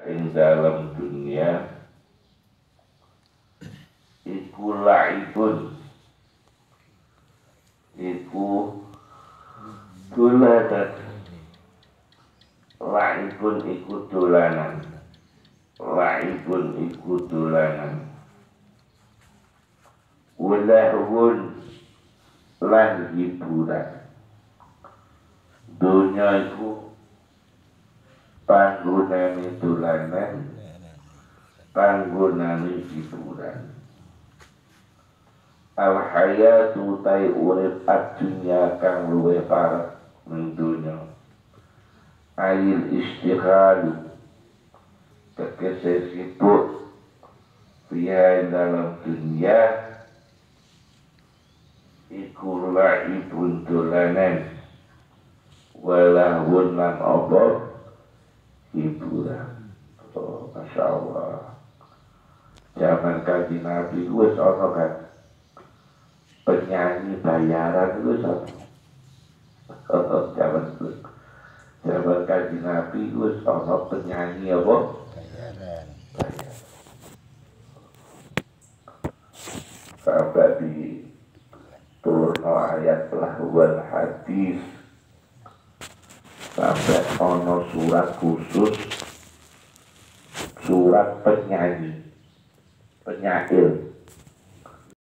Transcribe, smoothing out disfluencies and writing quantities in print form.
ing dalam dunia iku laibun iku dolanan laibun iku dolanan laibun iku dolanan walahun lan hiburan dunia iku panggonane dolanan panggonane hiburan al hayatu tai urip adunya kang luwih parek ning dunya ayil istighalu tegese sibuk fiha dalam dunia iku laibun dolanan walahun lan obor hiburan. Oh, Masya Allah. Zaman kaji Nabi wis ana kan penyanyi bayaran wis ana. Zaman kaji Nabi wis ana penyanyi apa? Bayaran. Sampai di turno ayat lahwal hadis sampai ono surat khusus surat penyanyi penyair